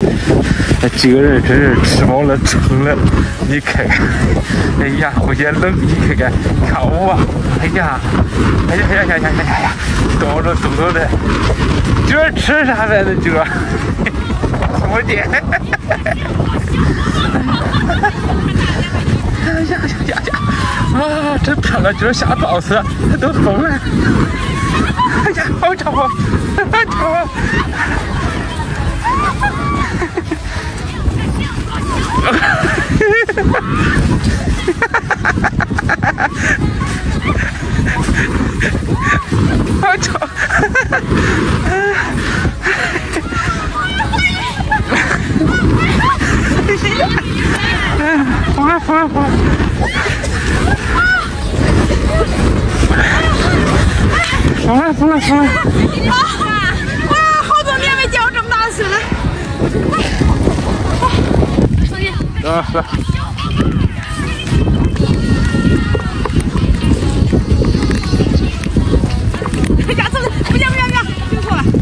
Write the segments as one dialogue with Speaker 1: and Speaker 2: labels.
Speaker 1: 那几个人真是吃饱了撑了，你看看，哎呀，好些冷，你看看，看我啊，哎呀，哎呀呀呀呀呀呀，动着动着的，这吃啥来的这？什么的？呀！啊，真漂亮！今儿下暴死，都疯了！哎呀，好吵啊！好吵啊！好吵！疯了！
Speaker 2: 哇，好多年没见过这么大的水了。兄弟。
Speaker 1: 来。
Speaker 2: 哎呀，走，不行，别错了。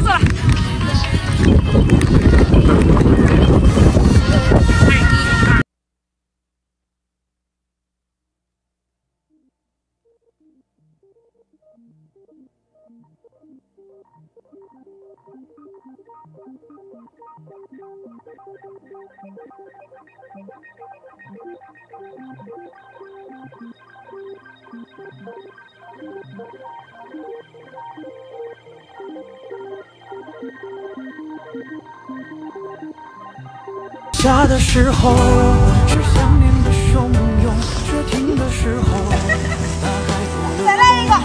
Speaker 3: 下的时候是想念的汹涌，雪停的时候，
Speaker 2: 再来一个，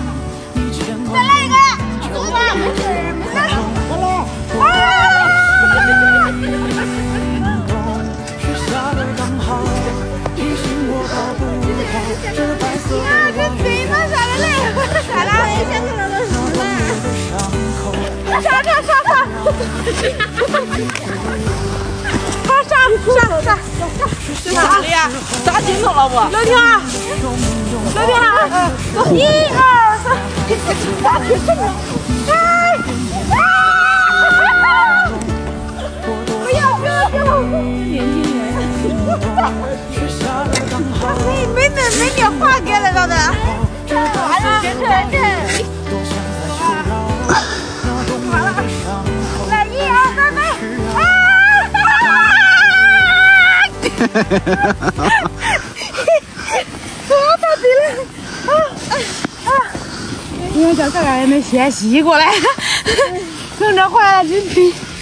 Speaker 2: 走吧，再来。
Speaker 3: 雪下的刚好，提醒我跑不好，这白色的网
Speaker 2: 这下来嘞，下来，先看到的是嘞，上，
Speaker 4: 哪里呀？扎筋头了不？
Speaker 2: 刘婷啊，走，1、2、3，不要，年轻人，没你话给了到的，完了，别出来这。来，1、2、3，来！我到底了！因为这哥哥也没先吸过来，跟着坏了真皮。